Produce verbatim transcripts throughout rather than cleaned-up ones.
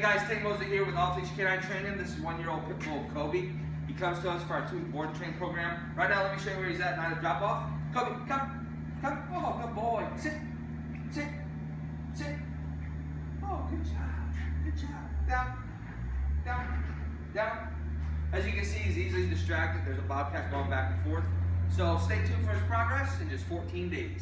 guys, Tank Mosley here with Off Leash Canine Training. This is one-year-old pit bull Kobi. He comes to us for our two-week board and train program. Right now, let me show you where he's at now to drop off. Kobi, come, come. Oh, good boy. Sit, sit, sit. Oh, good job, good job. Down, down, down. As you can see, he's easily distracted. There's a bobcat going back and forth. So stay tuned for his progress in just fourteen days.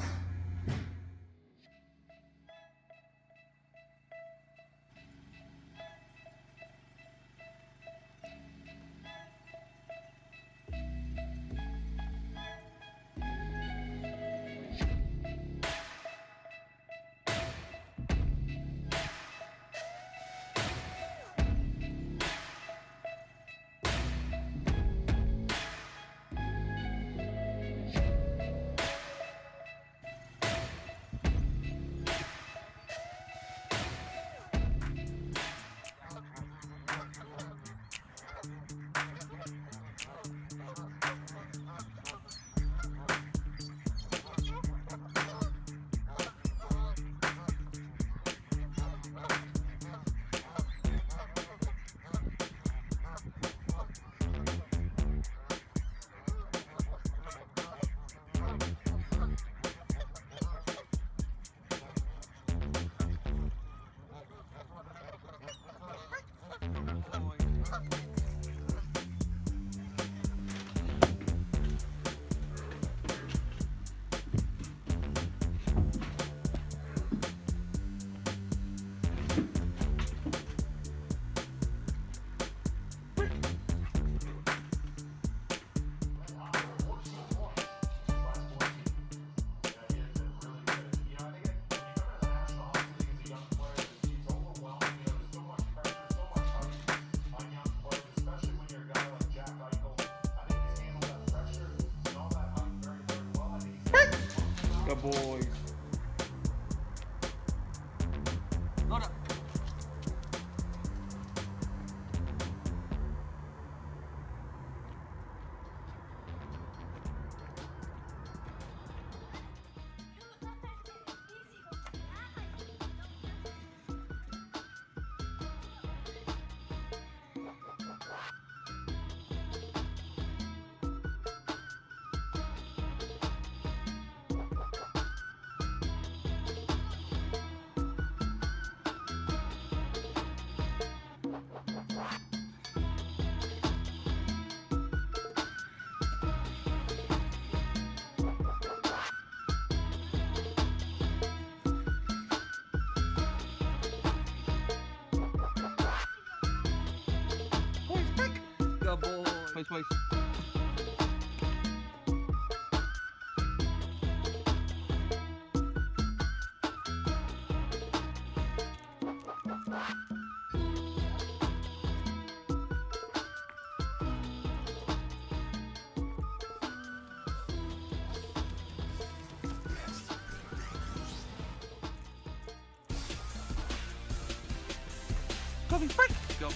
Good boys. Load up. Place, place. Kobi, break. Double.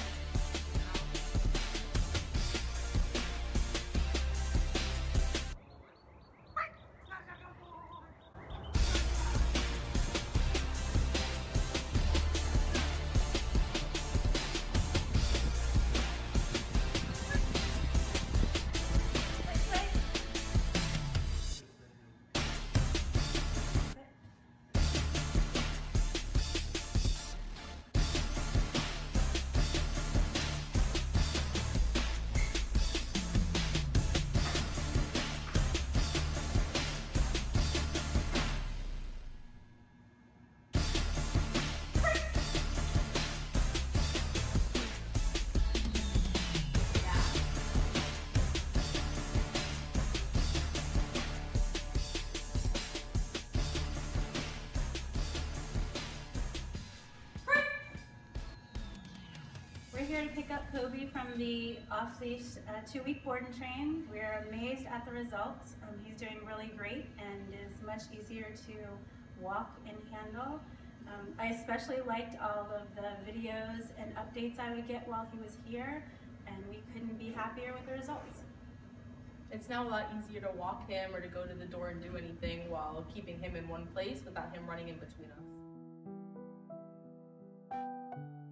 We're here to pick up Kobi from the off-leash uh, two-week board and train. We're amazed at the results. Um, he's doing really great and is much easier to walk and handle. Um, I especially liked all of the videos and updates I would get while he was here, and we couldn't be happier with the results. It's now a lot easier to walk him or to go to the door and do anything while keeping him in one place without him running in between us.